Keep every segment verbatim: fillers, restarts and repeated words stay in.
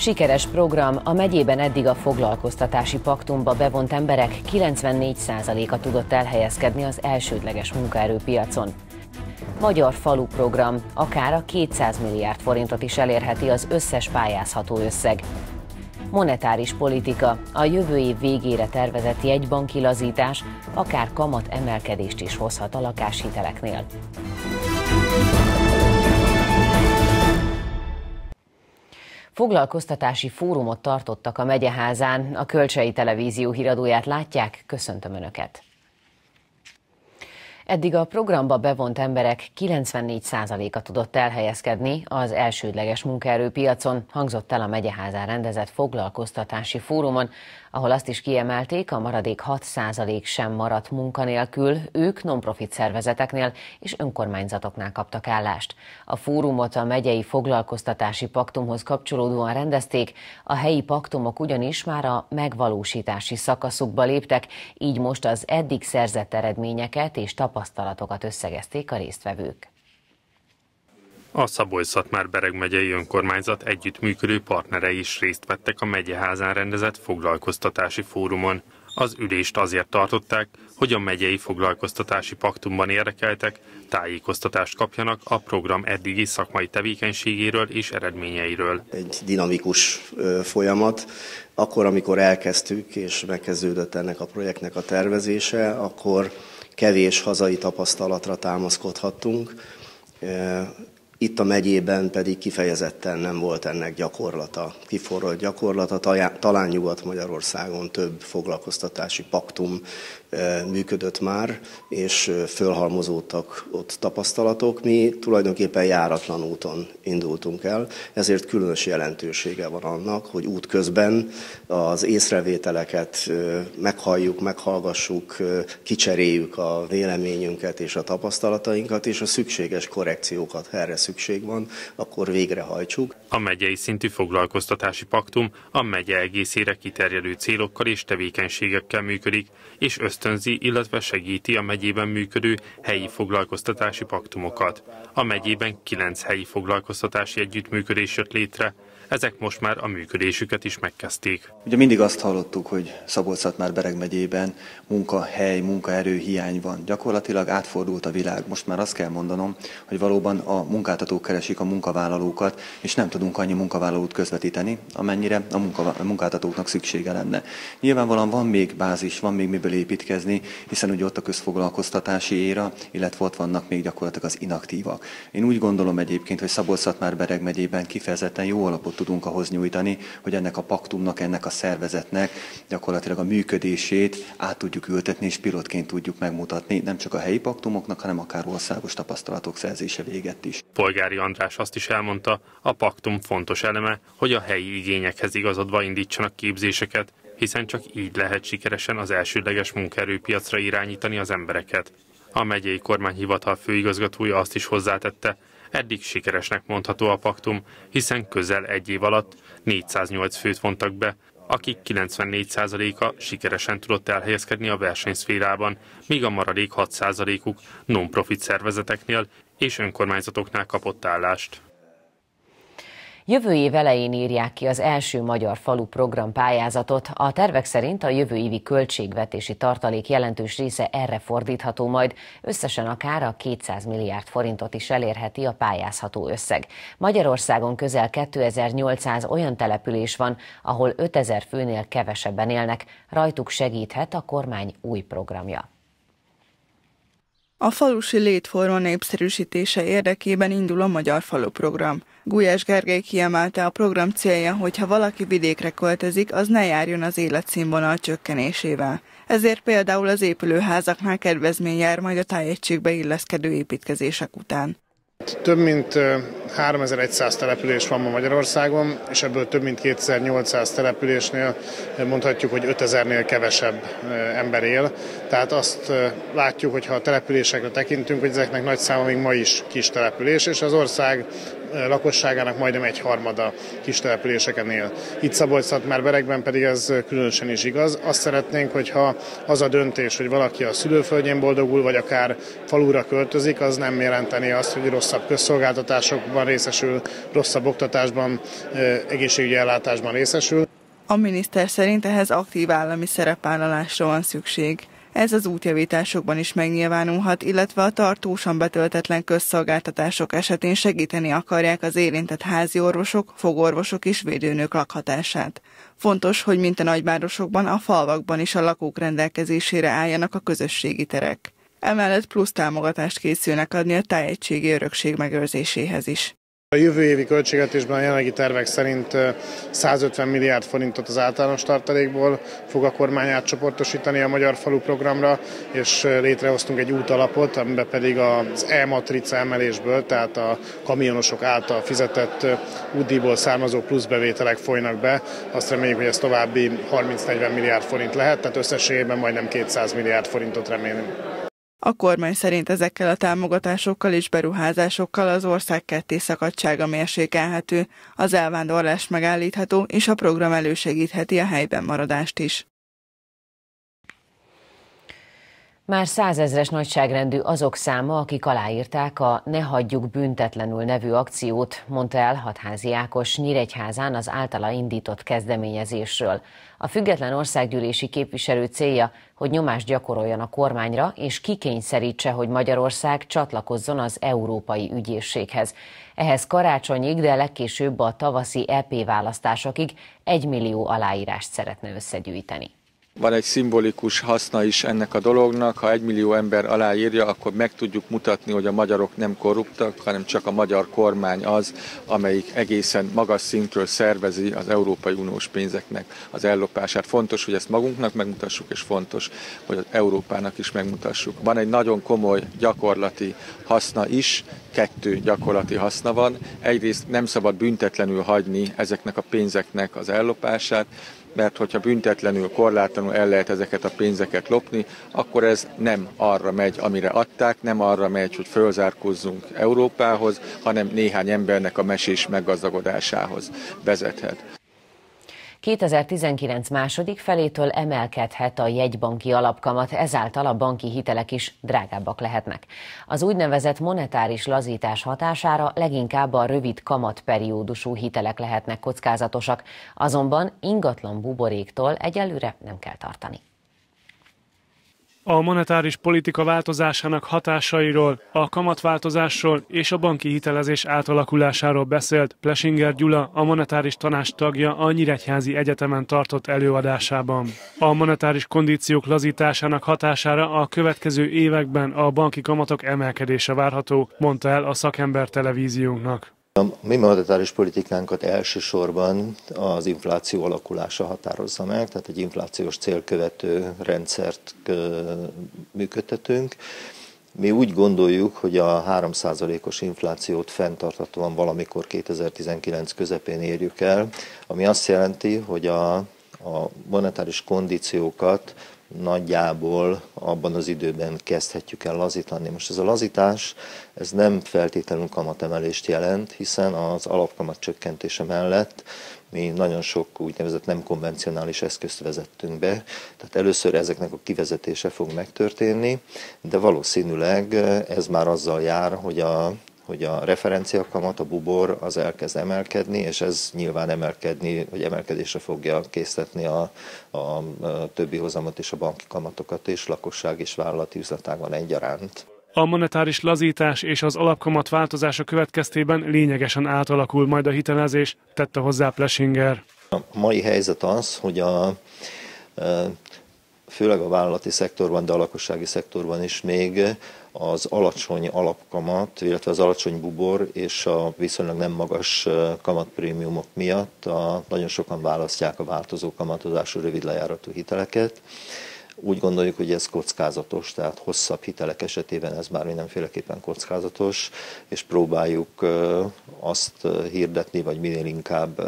Sikeres program, a megyében eddig a foglalkoztatási paktumba bevont emberek kilencvennégy százaléka tudott elhelyezkedni az elsődleges munkaerőpiacon. Magyar falu program, akár a kétszáz milliárd forintot is elérheti az összes pályázható összeg. Monetáris politika, a jövő év végére tervezett jegybanki lazítás akár kamat emelkedést is hozhat a lakáshiteleknél. Foglalkoztatási fórumot tartottak a Megyeházán. A Kölcsei Televízió híradóját látják, köszöntöm Önöket! Eddig a programba bevont emberek kilencvennégy százaléka tudott elhelyezkedni az elsődleges munkaerőpiacon, hangzott el a Megyeházán rendezett foglalkoztatási fórumon, ahol azt is kiemelték, a maradék hat százalék sem maradt munkanélkül, ők non-profit szervezeteknél és önkormányzatoknál kaptak állást. A fórumot a megyei foglalkoztatási paktumhoz kapcsolódóan rendezték, a helyi paktumok ugyanis már a megvalósítási szakaszukba léptek, így most az eddig szerzett eredményeket és tapasztalatokat összegezték a résztvevők. A Szabolcs-Szatmár-Bereg megyei önkormányzat együttműködő partnerei is részt vettek a Megyeházán rendezett foglalkoztatási fórumon. Az ülést azért tartották, hogy a megyei foglalkoztatási paktumban érdekeltek tájékoztatást kapjanak a program eddigi szakmai tevékenységéről és eredményeiről. Egy dinamikus folyamat. Akkor, amikor elkezdtük és megkezdődött ennek a projektnek a tervezése, akkor kevés hazai tapasztalatra támaszkodhattunk. Itt a megyében pedig kifejezetten nem volt ennek gyakorlata, kiforrott gyakorlata, talán Nyugat-Magyarországon több foglalkoztatási paktum működött már, és fölhalmozódtak ott tapasztalatok. Mi tulajdonképpen járatlan úton indultunk el, ezért különös jelentősége van annak, hogy útközben az észrevételeket meghalljuk, meghallgassuk, kicseréljük a véleményünket és a tapasztalatainkat, és a szükséges korrekciókat, ha erre szükség van, akkor végrehajtsuk. A megyei szintű foglalkoztatási paktum a megye egészére kiterjedő célokkal és tevékenységekkel működik, és ösztönzi, illetve segíti a megyében működő helyi foglalkoztatási paktumokat. A megyében kilenc helyi foglalkoztatási együttműködés jött létre, ezek most már a működésüket is megkezdték. Ugye mindig azt hallottuk, hogy Szabolcs-Szatmár-Bereg megyében munkahely, munkaerő hiány van. Gyakorlatilag átfordult a világ. Most már azt kell mondanom, hogy valóban a munkáltatók keresik a munkavállalókat, és nem tudunk annyi munkavállalót közvetíteni, amennyire a, munka, a munkáltatóknak szüksége lenne. Nyilvánvalóan van még bázis, van még miből építkezni, hiszen ugye ott a közfoglalkoztatási éra, illetve ott vannak még gyakorlatilag az inaktívak. Én úgy gondolom egyébként, hogy Szabolcs-Szatmár-Bereg megyében kifejezetten jó alapot tudunk ahhoz nyújtani, hogy ennek a paktumnak, ennek a szervezetnek gyakorlatilag a működését át tudjuk ültetni, és pilotként tudjuk megmutatni, nem csak a helyi paktumoknak, hanem akár országos tapasztalatok szerzése végett is. Polgári András azt is elmondta, a paktum fontos eleme, hogy a helyi igényekhez igazodva indítsanak képzéseket, hiszen csak így lehet sikeresen az elsődleges munkaerőpiacra irányítani az embereket. A megyei kormányhivatal főigazgatója azt is hozzátette, eddig sikeresnek mondható a paktum, hiszen közel egy év alatt négyszáznyolc főt vontak be, akik kilencvennégy százaléka sikeresen tudott elhelyezkedni a versenyszférában, míg a maradék hat százalékuk non-profit szervezeteknél és önkormányzatoknál kapott állást. Jövő év elején írják ki az első magyar falu program pályázatot. A tervek szerint a jövő évi költségvetési tartalék jelentős része erre fordítható majd, összesen akár a kétszáz milliárd forintot is elérheti a pályázható összeg. Magyarországon közel kétezer-nyolcszáz olyan település van, ahol ötezer főnél kevesebben élnek, rajtuk segíthet a kormány új programja. A falusi létforma népszerűsítése érdekében indul a Magyar Falu Program. Gulyás Gergely kiemelte, a program célja, hogy ha valaki vidékre költözik, az ne járjon az életszínvonal csökkenésével. Ezért például az épülőházaknál kedvezmény jár majd a tájegységbe illeszkedő építkezések után. Több mint háromezer-száz település van ma Magyarországon, és ebből több mint kétezer-nyolcszáz településnél mondhatjuk, hogy ötezernél kevesebb ember él. Tehát azt látjuk, hogy ha a településekre tekintünk, hogy ezeknek nagy száma még ma is kis település, és az ország lakosságának majdnem egy harmada kis településeken él. Itt Szabolcs-Szatmár-Beregben pedig ez különösen is igaz. Azt szeretnénk, hogyha az a döntés, hogy valaki a szülőföldjén boldogul, vagy akár falura költözik, az nem jelenteni azt, hogy rosszabb közszolgáltatásokban részesül, rosszabb oktatásban, egészségügyi ellátásban részesül. A miniszter szerint ehhez aktív állami szerepvállalásra van szükség. Ez az útjavításokban is megnyilvánulhat, illetve a tartósan betöltetlen közszolgáltatások esetén segíteni akarják az érintett házi orvosok, fogorvosok és védőnők lakhatását. Fontos, hogy mint a nagyvárosokban, a falvakban is a lakók rendelkezésére álljanak a közösségi terek. Emellett plusz támogatást készülnek adni a tájegységi örökség megőrzéséhez is. A jövő évi költségvetésben a jelenlegi tervek szerint százötven milliárd forintot az általános tartalékból fog a kormány átcsoportosítani a Magyar Falu programra, és létrehoztunk egy útalapot, amiben pedig az e-matrica emelésből, tehát a kamionosok által fizetett útdíjból származó pluszbevételek folynak be. Azt reméljük, hogy ez további harminc-negyven milliárd forint lehet, tehát összességében majdnem kétszáz milliárd forintot remélünk. A kormány szerint ezekkel a támogatásokkal és beruházásokkal az ország kettészakadtsága mérsékelhető, az elvándorlás megállítható, és a program elősegítheti a helyben maradást is. Már százezres nagyságrendű azok száma, akik aláírták a Ne hagyjuk büntetlenül nevű akciót, mondta el Hatházi Ákos Nyíregyházán az általa indított kezdeményezésről. A független országgyűlési képviselő célja, hogy nyomást gyakoroljon a kormányra, és kikényszerítse, hogy Magyarország csatlakozzon az Európai Ügyészséghez. Ehhez karácsonyig, de legkésőbb a tavaszi é pé választásokig egymillió aláírást szeretne összegyűjteni. Van egy szimbolikus haszna is ennek a dolognak, ha egymillió ember aláírja, akkor meg tudjuk mutatni, hogy a magyarok nem korruptak, hanem csak a magyar kormány az, amelyik egészen magas szintről szervezi az Európai Uniós pénzeknek az ellopását. Fontos, hogy ezt magunknak megmutassuk, és fontos, hogy az Európának is megmutassuk. Van egy nagyon komoly gyakorlati haszna is, kettő gyakorlati haszna van. Egyrészt nem szabad büntetlenül hagyni ezeknek a pénzeknek az ellopását, mert hogyha büntetlenül, korlátlanul el lehet ezeket a pénzeket lopni, akkor ez nem arra megy, amire adták, nem arra megy, hogy fölzárkózzunk Európához, hanem néhány embernek a mesés meggazdagodásához vezethet. kétezer-tizenkilenc második felétől emelkedhet a jegybanki alapkamat, ezáltal a banki hitelek is drágábbak lehetnek. Az úgynevezett monetáris lazítás hatására leginkább a rövid kamatperiódusú hitelek lehetnek kockázatosak, azonban ingatlan buboréktól egyelőre nem kell tartani. A monetáris politika változásának hatásairól, a kamatváltozásról és a banki hitelezés átalakulásáról beszélt Plesinger Gyula, a monetáris tanács tagja a Nyíregyházi Egyetemen tartott előadásában. A monetáris kondíciók lazításának hatására a következő években a banki kamatok emelkedése várható, mondta el a szakember televíziónknak. A mi monetáris politikánkat elsősorban az infláció alakulása határozza meg, tehát egy inflációs célkövető rendszert működtetünk. Mi úgy gondoljuk, hogy a három százalékos inflációt fenntarthatóan valamikor kétezer-tizenkilenc közepén érjük el, ami azt jelenti, hogy a, a monetáris kondíciókat nagyjából abban az időben kezdhetjük el lazítani. Most ez a lazítás, ez nem feltétlenül kamatemelést jelent, hiszen az alapkamat csökkentése mellett mi nagyon sok úgynevezett nem konvencionális eszközt vezettünk be, tehát először ezeknek a kivezetése fog megtörténni, de valószínűleg ez már azzal jár, hogy a hogy a referenciakamat, a bubor az elkezd emelkedni, és ez nyilván emelkedni, vagy emelkedésre fogja késztetni a, a, a többi hozamot és a banki kamatokat és lakosság és vállalati üzletágban egyaránt. A monetáris lazítás és az alapkamat változása következtében lényegesen átalakul majd a hitelezés, tette hozzá Plesinger. A mai helyzet az, hogy a, főleg a vállalati szektorban, de a lakossági szektorban is még az alacsony alapkamat, illetve az alacsony bubor és a viszonylag nem magas kamatprémiumok miatt a, nagyon sokan választják a változó kamatozású rövid lejáratú hiteleket. Úgy gondoljuk, hogy ez kockázatos, tehát hosszabb hitelek esetében ez már mindenféleképpen kockázatos, és próbáljuk azt hirdetni, vagy minél inkább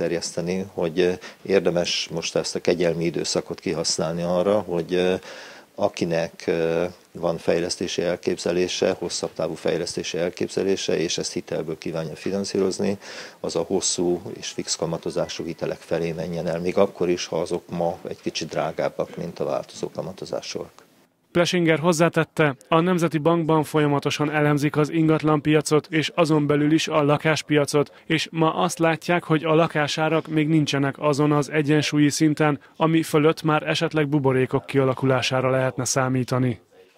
elterjeszteni, hogy érdemes most ezt a kegyelmi időszakot kihasználni arra, hogy akinek van fejlesztési elképzelése, hosszabb távú fejlesztési elképzelése, és ezt hitelből kívánja finanszírozni, az a hosszú és fix kamatozású hitelek felé menjen el, még akkor is, ha azok ma egy kicsit drágábbak, mint a változó kamatozásúak. Plesinger hozzátette, a Nemzeti Bankban folyamatosan elemzik az ingatlanpiacot és azon belül is a lakáspiacot, és ma azt látják, hogy a lakásárak még nincsenek azon az egyensúlyi szinten, ami fölött már esetleg buborékok kialakulására lehetne számítani.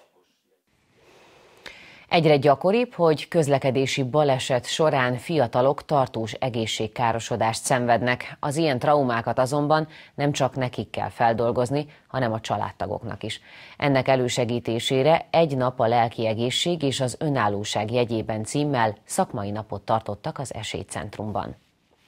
Egyre gyakoribb, hogy közlekedési baleset során fiatalok tartós egészségkárosodást szenvednek. Az ilyen traumákat azonban nem csak nekik kell feldolgozni, hanem a családtagoknak is. Ennek elősegítésére Egy nap a lelki egészség és az önállóság jegyében címmel szakmai napot tartottak az Esélycentrumban.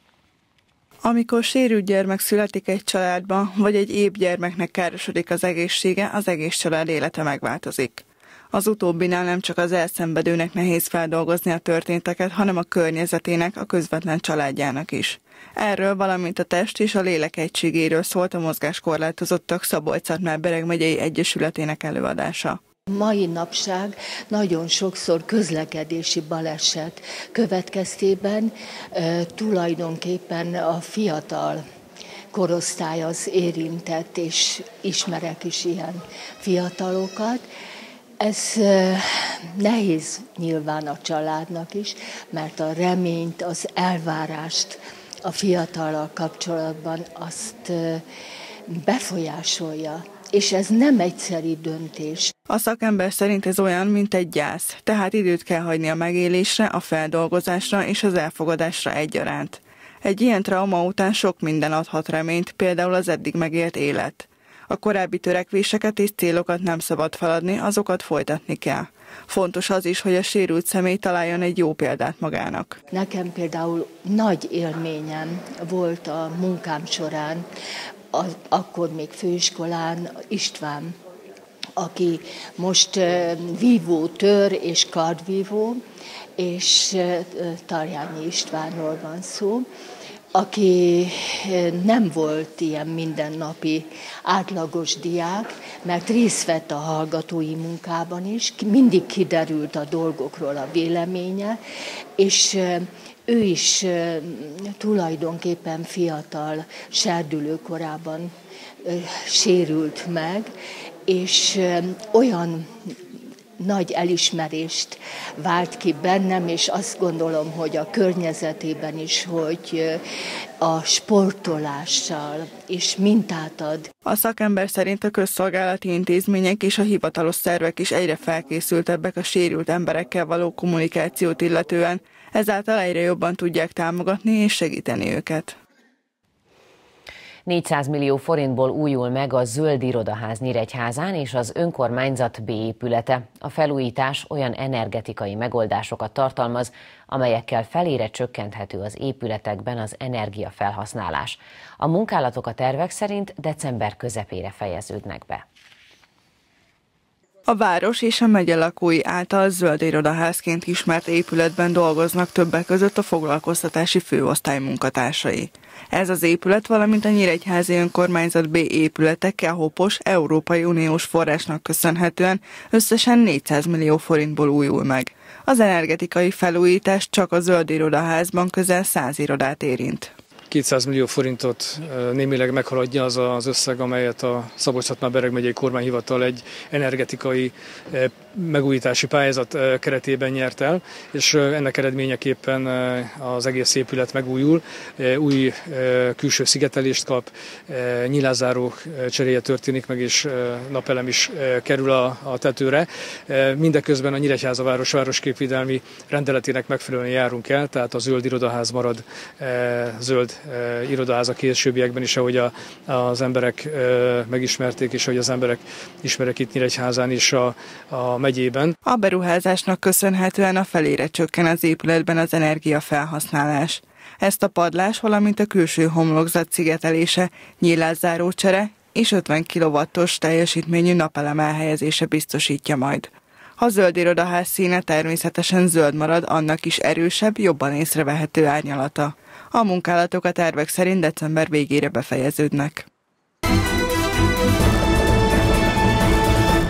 Amikor sérült gyermek születik egy családban, vagy egy épp gyermeknek károsodik az egészsége, az egész család élete megváltozik. Az utóbbinál nem csak az elszenvedőnek nehéz feldolgozni a történteket, hanem a környezetének, a közvetlen családjának is. Erről, valamint a test és a lélek egységéről szólt a Mozgáskorlátozottak Szabolcs-Szatmár-Bereg megyei egyesületének előadása. Mai napság nagyon sokszor közlekedési baleset következtében e, tulajdonképpen a fiatal korosztály az érintett, és ismerek is ilyen fiatalokat. Ez nehéz nyilván a családnak is, mert a reményt, az elvárást a fiatallal kapcsolatban azt befolyásolja, és ez nem egyszerű döntés. A szakember szerint ez olyan, mint egy gyász, tehát időt kell hagyni a megélésre, a feldolgozásra és az elfogadásra egyaránt. Egy ilyen trauma után sok minden adhat reményt, például az eddig megélt élet. A korábbi törekvéseket és célokat nem szabad feladni, azokat folytatni kell. Fontos az is, hogy a sérült személy találjon egy jó példát magának. Nekem például nagy élményem volt a munkám során, az, akkor még főiskolán István, aki most uh, vívó tör és kardvívó, és uh, Tarjányi Istvánról van szó, aki nem volt ilyen mindennapi átlagos diák, mert részt vett a hallgatói munkában is, mindig kiderült a dolgokról a véleménye, és ő is tulajdonképpen fiatal, serdülőkorában sérült meg, és olyan nagy elismerést vált ki bennem, és azt gondolom, hogy a környezetében is, hogy a sportolással is mintát ad. A szakember szerint a közszolgálati intézmények és a hivatalos szervek is egyre felkészültebbek a sérült emberekkel való kommunikációt illetően, ezáltal egyre jobban tudják támogatni és segíteni őket. négyszáz millió forintból újul meg a Zöld Irodaház Nyíregyházán és az önkormányzat B épülete. A felújítás olyan energetikai megoldásokat tartalmaz, amelyekkel felére csökkenthető az épületekben az energiafelhasználás. A munkálatok a tervek szerint december közepére fejeződnek be. A város és a megye lakói által zöld irodaházként ismert épületben dolgoznak többek között a foglalkoztatási főosztály munkatársai. Ez az épület, valamint a Nyíregyházi Önkormányzat B épülete Kehopos Európai Uniós forrásnak köszönhetően összesen négyszáz millió forintból újul meg. Az energetikai felújítás csak a zöld irodaházban közel száz irodát érint. kétszáz millió forintot némileg meghaladja az az összeg, amelyet a Szabolcs-Szatmár-Bereg megyei kormányhivatal egy energetikai megújítási pályázat keretében nyert el, és ennek eredményeképpen az egész épület megújul, új külső szigetelést kap, nyílászáró cseréje történik meg, és napelem is kerül a, a tetőre. Mindeközben a Nyíregyháza város városképvédelmi rendeletének megfelelően járunk el, tehát a zöld irodaház marad zöld irodaház a későbbiekben is, ahogy a, az emberek megismerték, és ahogy az emberek ismerek itt Nyíregyházán is a, a megyében. A beruházásnak köszönhetően a felére csökken az épületben az energiafelhasználás. Ezt a padlás, valamint a külső homlokzat szigetelése, nyílászárócsere és ötven kilowattos teljesítményű napelem elhelyezése biztosítja majd. Ha zöld irodaház színe természetesen zöld marad, annak is erősebb, jobban észrevehető árnyalata. A munkálatok a tervek szerint december végére befejeződnek.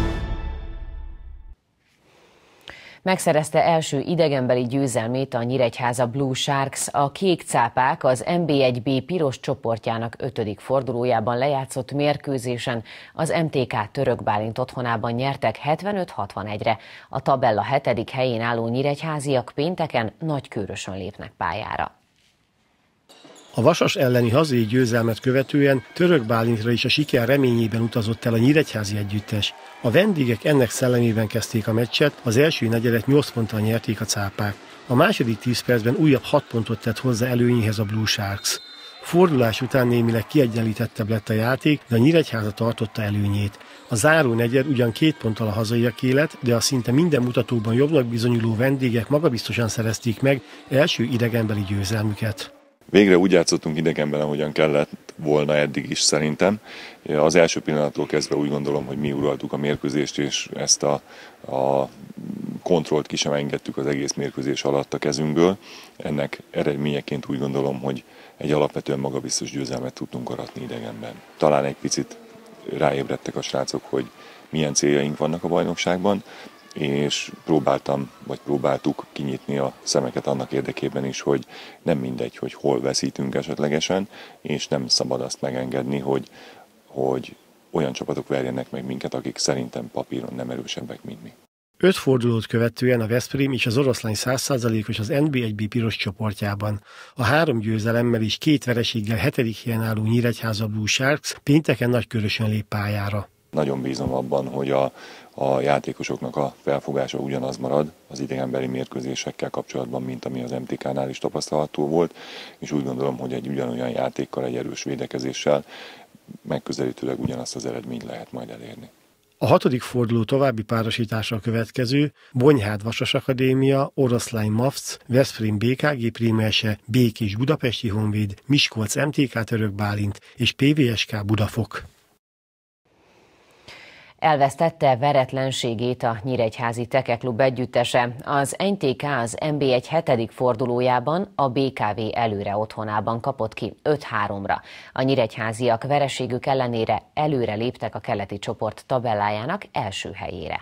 Megszerezte első idegenbeli győzelmét a Nyíregyháza Blue Sharks. A kék cápák az en bé egy bé piros csoportjának ötödik fordulójában lejátszott mérkőzésen az em té ká Török Bálint otthonában nyertek hetvenöt hatvanegyre. A tabella hetedik helyén álló nyíregyháziak pénteken Nagykőrösön lépnek pályára. A Vasas elleni hazai győzelmet követően Török Bálintra is a siker reményében utazott el a nyíregyházi együttes. A vendégek ennek szellemében kezdték a meccset, az első negyedet nyolc ponttal nyerték a cápák. A második tíz percben újabb hat pontot tett hozzá előnyéhez a Blue Sharks. Fordulás után némileg kiegyenlítettebb lett a játék, de a Nyíregyháza tartotta előnyét. A záró negyed ugyan két ponttal a hazaiaké lett, de a szinte minden mutatóban jobbnak bizonyuló vendégek magabiztosan szerezték meg első idegenbeli győzelmüket. Végre úgy játszottunk idegenben, ahogyan kellett volna eddig is szerintem. Az első pillanattól kezdve úgy gondolom, hogy mi uraltuk a mérkőzést, és ezt a, a kontrollt ki sem engedtük az egész mérkőzés alatt a kezünkből. Ennek eredményeként úgy gondolom, hogy egy alapvetően magabiztos győzelmet tudtunk aratni idegenben. Talán egy picit ráébredtek a srácok, hogy milyen céljaink vannak a bajnokságban, és próbáltam, vagy próbáltuk kinyitni a szemeket annak érdekében is, hogy nem mindegy, hogy hol veszítünk esetlegesen, és nem szabad azt megengedni, hogy, hogy olyan csapatok verjenek meg minket, akik szerintem papíron nem erősebbek, mint mi. Öt fordulót követően a Veszprém és az Oroszlány száz százalékos az en bé egy bé piros csoportjában. A három győzelemmel és két vereséggel hetedik helyen álló Nyíregyháza Blue Sharks pénteken Nagykörösön lép pályára. Nagyon bízom abban, hogy a, a játékosoknak a felfogása ugyanaz marad az idegenbeli mérkőzésekkel kapcsolatban, mint ami az em té ká-nál is tapasztalható volt, és úgy gondolom, hogy egy ugyanolyan játékkal, egy erős védekezéssel megközelítőleg ugyanazt az eredményt lehet majd elérni. A hatodik forduló további párosítása a következő: Bonyhád Vasas Akadémia, Oroszlány MAFC, Veszprém bé ká gé Prémelse, Békés Budapesti Honvéd, Miskolc em té ká Török Bálint és pé vé es ká Budafok. Elvesztette veretlenségét a nyíregyházi tekeklub együttese. Az en té ká az en bé egy hetedik fordulójában a bé ká vé előre otthonában kapott ki öt háromra. A nyíregyháziak vereségük ellenére előre léptek a keleti csoport tabellájának első helyére.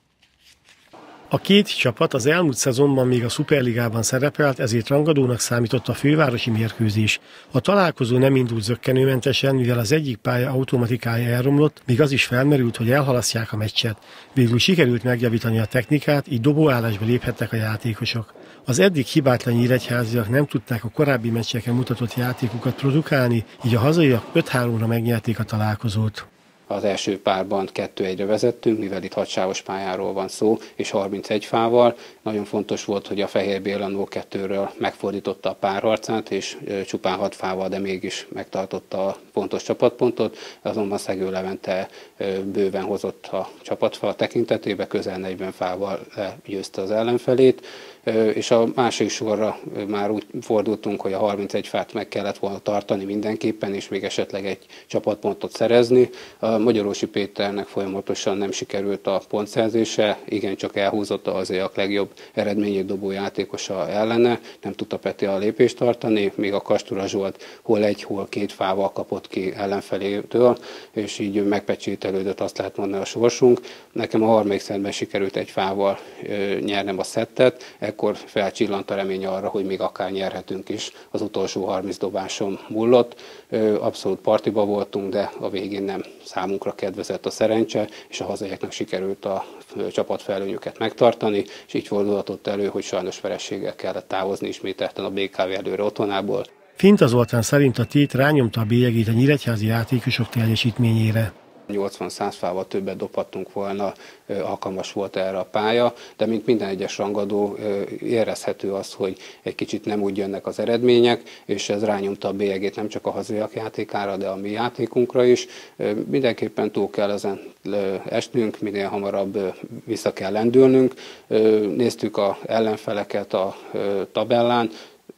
A két csapat az elmúlt szezonban még a Szuperligában szerepelt, ezért rangadónak számított a fővárosi mérkőzés. A találkozó nem indult zökkenőmentesen, mivel az egyik pálya automatikája elromlott, még az is felmerült, hogy elhalasztják a meccset. Végül sikerült megjavítani a technikát, így dobóállásba léphettek a játékosok. Az eddig hibátlan nyíregyháziak nem tudták a korábbi meccseken mutatott játékukat produkálni, így a hazaiak öt háromra megnyerték a találkozót. Az első párban kettő egyre vezettünk, mivel itt hatsávos pályáról van szó, és harmincegy fával. Nagyon fontos volt, hogy a Fehér Béla nulla kettőről megfordította a párharcát, és csupán hat fával, de mégis megtartotta a pontos csapatpontot. Azonban Szegő Levente bőven hozott a csapatfal tekintetében, közel negyven fával legyőzte az ellenfelét. És a második sorra már úgy fordultunk, hogy a harmincegy fát meg kellett volna tartani mindenképpen, és még esetleg egy csapatpontot szerezni. A Magyarósi Péternek folyamatosan nem sikerült a pontszerzése, igencsak elhúzotta azért a legjobb eredményét dobó játékosa ellene, nem tudta Peti a lépést tartani, még a Kastura Zsolt hol egy, hol két fával kapott ki ellenfelétől, és így megpecsételődött, azt lehet mondani, a sorsunk. Nekem a harmadik szettben sikerült egy fával nyernem a szettet, ekkor felcsillant a remény arra, hogy még akár nyerhetünk is. Az utolsó harminc dobásom múlott. Abszolút partiba voltunk, de a végén nem számunkra kedvezett a szerencse, és a hazaiaknak sikerült a csapatfelőnyüket megtartani, és így fordulhatott elő, hogy sajnos vereséggel kellett távozni ismételten a bé ká vé előre otthonából. Finta Zoltán szerint a tét rányomta a bélyegét a nyíregyházi játékosok teljesítményére. nyolcvan-száz fával többet dobhattunk volna, alkalmas volt erre a pálya, de mint minden egyes rangadó érezhető az, hogy egy kicsit nem úgy jönnek az eredmények, és ez rányomta a bélyegét nem csak a hazaiak játékára, de a mi játékunkra is. Mindenképpen túl kell ezen esnünk, minél hamarabb vissza kell lendülnünk. Néztük az ellenfeleket a tabellán,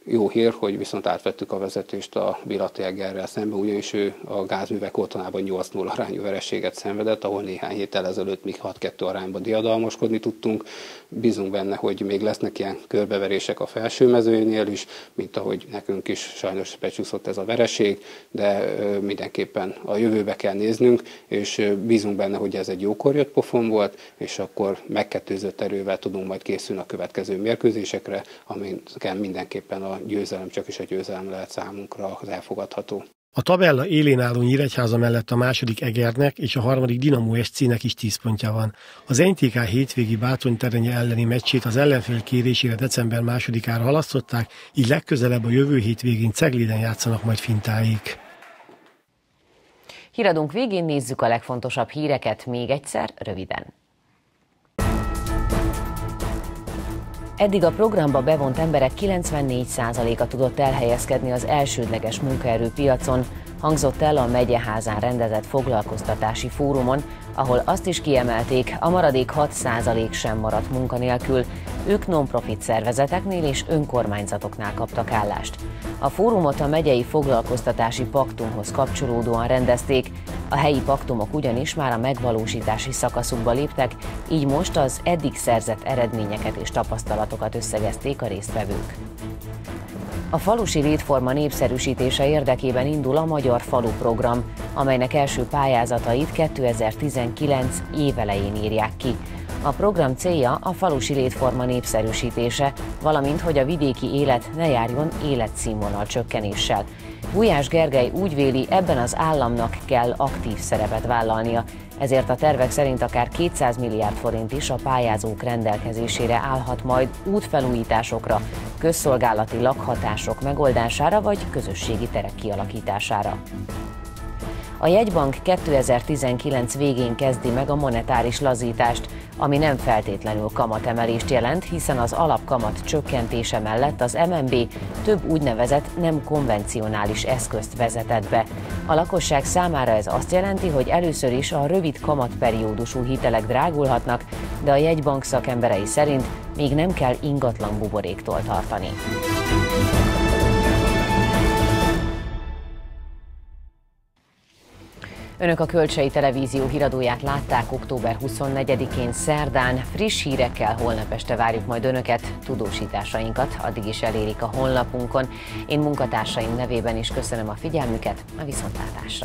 Jó hír, hogy viszont átvettük a vezetést a Villati-Eggerrel szemben, ugyanis ő a gázművek otthonában nyolc null arányú vereséget szenvedett, ahol néhány héttel ezelőtt még hat kettő arányban diadalmaskodni tudtunk. Bízunk benne, hogy még lesznek ilyen körbeverések a felső mezőnél is, mint ahogy nekünk is sajnos becsúszott ez a vereség, de mindenképpen a jövőbe kell néznünk, és bízunk benne, hogy ez egy jókor jött pofon volt, és akkor megkettőzött erővel tudunk majd készülni a következő mérkőzésekre, amin mindenképpen a győzelem, csak is a győzelem lehet számunkra az elfogadható. A tabella élén álló Nyíregyháza mellett a második Egernek és a harmadik Dinamo es cé-nek is tíz pontja van. Az en té ká hétvégi Bátornyterenye elleni meccsét az ellenfél kérésére december másodikára halasztották, így legközelebb a jövő hétvégén Cegléden játszanak majd fintáik. Híradónk végén nézzük a legfontosabb híreket még egyszer, röviden. Eddig a programba bevont emberek kilencvennégy százaléka tudott elhelyezkedni az elsődleges munkaerőpiacon, hangzott el a Megyeházán rendezett foglalkoztatási fórumon, ahol azt is kiemelték, a maradék hat százalék sem maradt munkanélkül, ők non-profit szervezeteknél és önkormányzatoknál kaptak állást. A fórumot a megyei foglalkoztatási paktumhoz kapcsolódóan rendezték, a helyi paktumok ugyanis már a megvalósítási szakaszukba léptek, így most az eddig szerzett eredményeket és tapasztalatokat összegezték a résztvevők. A falusi létforma népszerűsítése érdekében indul a Magyar Falu Program, amelynek első pályázatait kétezer-tizenkilenc évelején írják ki. A program célja a falusi létforma népszerűsítése, valamint hogy a vidéki élet ne járjon életszínvonal csökkenéssel. Gulyás Gergely úgy véli, ebben az államnak kell aktív szerepet vállalnia, ezért a tervek szerint akár kétszáz milliárd forint is a pályázók rendelkezésére állhat majd útfelújításokra, közszolgálati lakhatások megoldására vagy közösségi terek kialakítására. A jegybank kétezer-tizenkilenc végén kezdi meg a monetáris lazítást, ami nem feltétlenül kamatemelést jelent, hiszen az alapkamat csökkentése mellett az em en bé több úgynevezett nem konvencionális eszközt vezetett be. A lakosság számára ez azt jelenti, hogy először is a rövid kamatperiódusú hitelek drágulhatnak, de a jegybank szakemberei szerint még nem kell ingatlan buboréktól tartani. Önök a Kölcsei Televízió híradóját látták október huszonnegyedikén szerdán. Friss hírekkel holnap este várjuk majd Önöket, tudósításainkat addig is elérik a honlapunkon. Én munkatársaim nevében is köszönöm a figyelmüket, a viszontlátásra!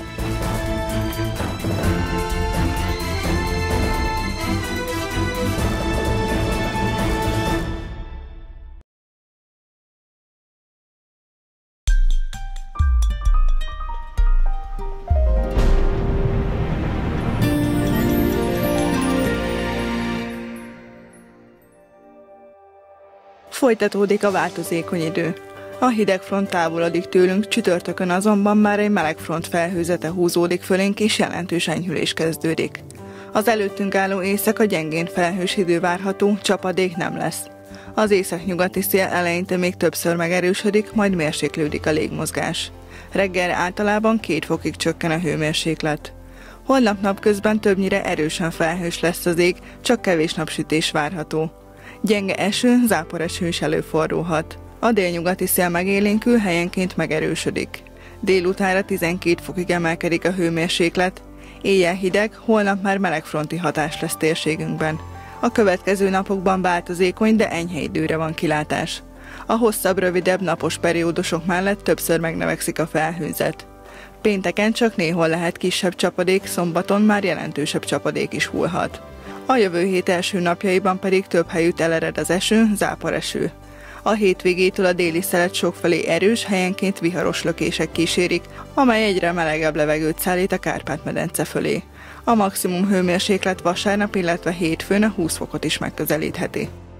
Folytatódik a változékony idő. A hidegfront távolodik tőlünk, csütörtökön azonban már egy melegfront felhőzete húzódik fölénk, és jelentős enyhülés kezdődik. Az előttünk álló éjszaka gyengén felhős idő várható, csapadék nem lesz. Az északnyugati szél eleinte még többször megerősödik, majd mérséklődik a légmozgás. Reggelre általában két fokig csökken a hőmérséklet. Holnap napközben többnyire erősen felhős lesz az ég, csak kevés napsütés várható. Gyenge eső, záporeső is előfordulhat. A délnyugati szél megélénkül, helyenként megerősödik. Délutánra tizenkét fokig emelkedik a hőmérséklet, éjjel hideg, holnap már melegfronti hatás lesz térségünkben. A következő napokban változékony, de enyhe időre van kilátás. A hosszabb, rövidebb napos periódusok mellett többször megnövekszik a felhőzet. Pénteken csak néhol lehet kisebb csapadék, szombaton már jelentősebb csapadék is hullhat. A jövő hét első napjaiban pedig több helyütt elered az eső, záporeső. A hétvégétől a déli szelet sokfelé erős, helyenként viharos lökések kísérik, amely egyre melegebb levegőt szállít a Kárpát-medence fölé. A maximum hőmérséklet vasárnap, illetve hétfőn a húsz fokot is megközelítheti.